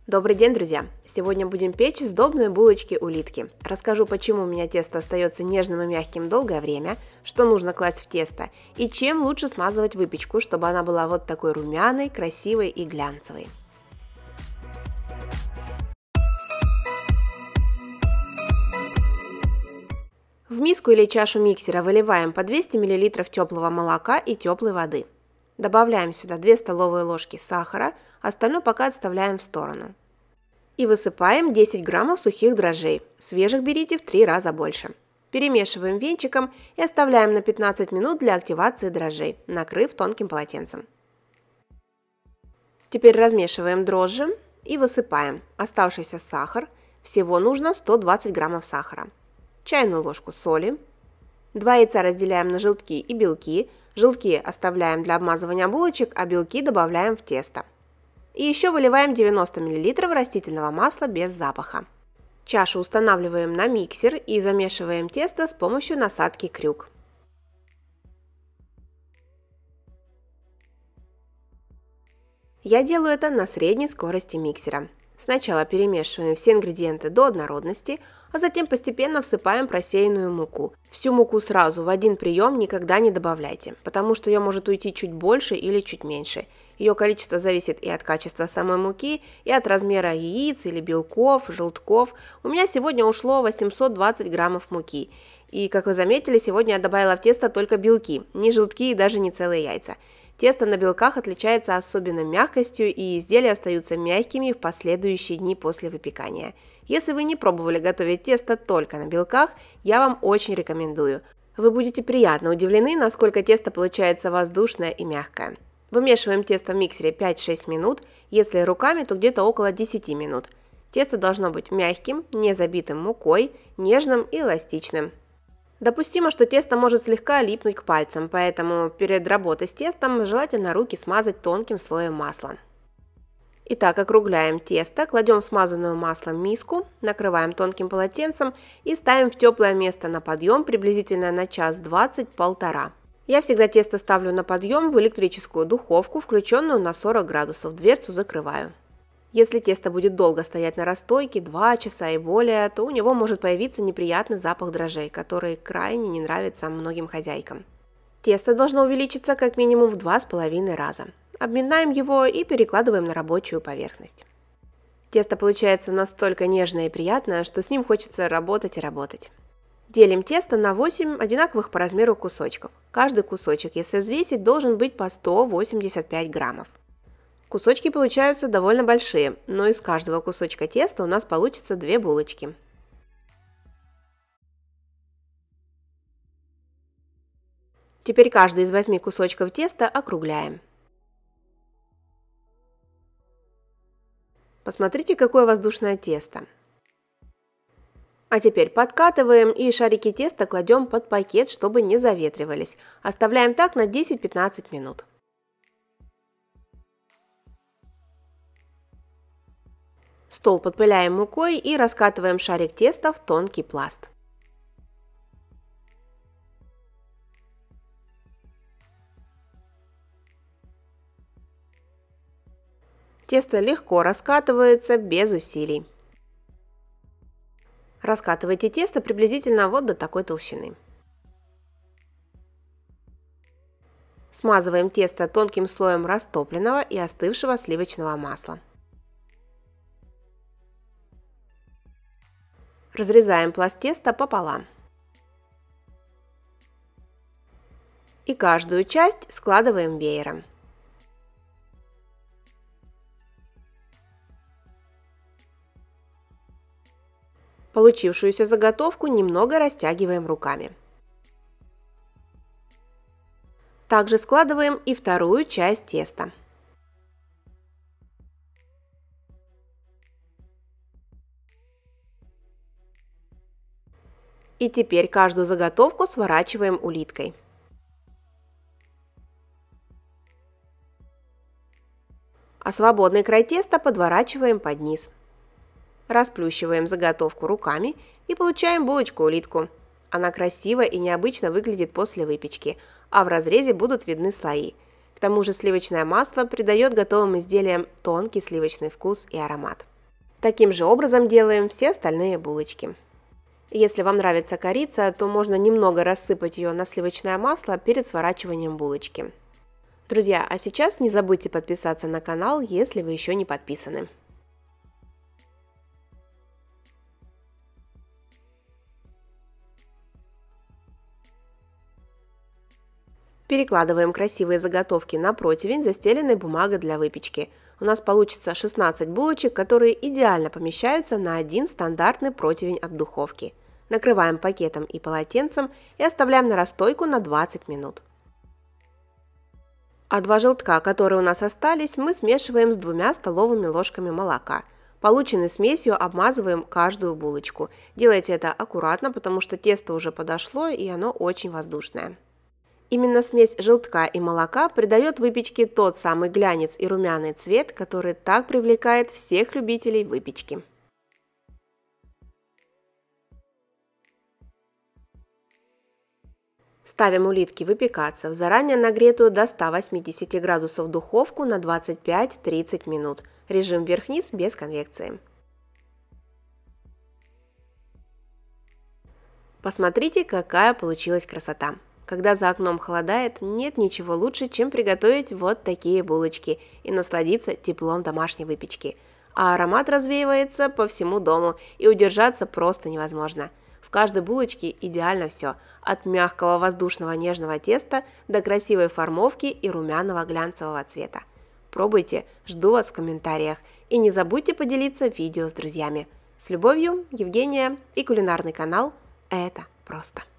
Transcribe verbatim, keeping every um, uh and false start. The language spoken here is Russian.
Добрый день, друзья! Сегодня будем печь сдобные булочки-улитки. Расскажу, почему у меня тесто остается нежным и мягким долгое время, что нужно класть в тесто и чем лучше смазывать выпечку, чтобы она была вот такой румяной, красивой и глянцевой. В миску или чашу миксера выливаем по двести миллилитров теплого молока и теплой воды. Добавляем сюда две столовые ложки сахара, остальное пока отставляем в сторону. И высыпаем десять граммов сухих дрожжей, свежих берите в три раза больше. Перемешиваем венчиком и оставляем на пятнадцать минут для активации дрожжей, накрыв тонким полотенцем. Теперь размешиваем дрожжи и высыпаем оставшийся сахар, всего нужно сто двадцать граммов сахара, чайную ложку соли, два яйца разделяем на желтки и белки, желтки оставляем для обмазывания булочек, а белки добавляем в тесто. И еще выливаем девяносто миллилитров растительного масла без запаха. Чашу устанавливаем на миксер и замешиваем тесто с помощью насадки крюк. Я делаю это на средней скорости миксера. Сначала перемешиваем все ингредиенты до однородности, а затем постепенно всыпаем просеянную муку. Всю муку сразу в один прием никогда не добавляйте, потому что ее может уйти чуть больше или чуть меньше. Ее количество зависит и от качества самой муки, и от размера яиц или белков, желтков. У меня сегодня ушло восемьсот двадцать граммов муки. И, как вы заметили, сегодня я добавила в тесто только белки, не желтки и даже не целые яйца. Тесто на белках отличается особенной мягкостью, и изделия остаются мягкими в последующие дни после выпекания. Если вы не пробовали готовить тесто только на белках, я вам очень рекомендую. Вы будете приятно удивлены, насколько тесто получается воздушное и мягкое. Вымешиваем тесто в миксере пять-шесть минут, если руками, то где-то около десяти минут. Тесто должно быть мягким, не забитым мукой, нежным и эластичным. Допустимо, что тесто может слегка липнуть к пальцам, поэтому перед работой с тестом желательно руки смазать тонким слоем масла. Итак, округляем тесто, кладем в смазанную маслом миску, накрываем тонким полотенцем и ставим в теплое место на подъем приблизительно на час двадцать-полтора. Я всегда тесто ставлю на подъем в электрическую духовку, включенную на сорок градусов, дверцу закрываю. Если тесто будет долго стоять на расстойке, два часа и более, то у него может появиться неприятный запах дрожжей, который крайне не нравится многим хозяйкам. Тесто должно увеличиться как минимум в два с половиной раза. Обминаем его и перекладываем на рабочую поверхность. Тесто получается настолько нежное и приятное, что с ним хочется работать и работать. Делим тесто на восемь одинаковых по размеру кусочков. Каждый кусочек, если взвесить, должен быть по сто восемьдесят пять граммов. Кусочки получаются довольно большие, но из каждого кусочка теста у нас получится две булочки. Теперь каждый из восьми кусочков теста округляем. Посмотрите, какое воздушное тесто. А теперь подкатываем и шарики теста кладем под пакет, чтобы не заветривались. Оставляем так на десять-пятнадцать минут. Стол подпыляем мукой и раскатываем шарик теста в тонкий пласт. Тесто легко раскатывается без усилий. Раскатывайте тесто приблизительно вот до такой толщины. Смазываем тесто тонким слоем растопленного и остывшего сливочного масла. Разрезаем пласт теста пополам. И каждую часть складываем веером. Получившуюся заготовку немного растягиваем руками. Также складываем и вторую часть теста. И теперь каждую заготовку сворачиваем улиткой. А свободный край теста подворачиваем под низ. Расплющиваем заготовку руками и получаем булочку-улитку. Она красиво и необычно выглядит после выпечки, а в разрезе будут видны слои. К тому же сливочное масло придает готовым изделиям тонкий сливочный вкус и аромат. Таким же образом делаем все остальные булочки. Если вам нравится корица, то можно немного рассыпать ее на сливочное масло перед сворачиванием булочки. Друзья, а сейчас не забудьте подписаться на канал, если вы еще не подписаны. Перекладываем красивые заготовки на противень, застеленный бумагой для выпечки. У нас получится шестнадцать булочек, которые идеально помещаются на один стандартный противень от духовки. Накрываем пакетом и полотенцем и оставляем на расстойку на двадцать минут. А два желтка, которые у нас остались, мы смешиваем с двумя столовыми ложками молока. Полученной смесью обмазываем каждую булочку. Делайте это аккуратно, потому что тесто уже подошло и оно очень воздушное. Именно смесь желтка и молока придает выпечке тот самый глянец и румяный цвет, который так привлекает всех любителей выпечки. Ставим улитки выпекаться в заранее нагретую до ста восьмидесяти градусов духовку на двадцать пять-тридцать минут. Режим вверх-вниз без конвекции. Посмотрите, какая получилась красота! Когда за окном холодает, нет ничего лучше, чем приготовить вот такие булочки и насладиться теплом домашней выпечки. А аромат развеивается по всему дому, и удержаться просто невозможно. В каждой булочке идеально все, от мягкого воздушного нежного теста до красивой формовки и румяного глянцевого цвета. Пробуйте, жду вас в комментариях, и не забудьте поделиться видео с друзьями. С любовью, Евгения и кулинарный канал «Это просто».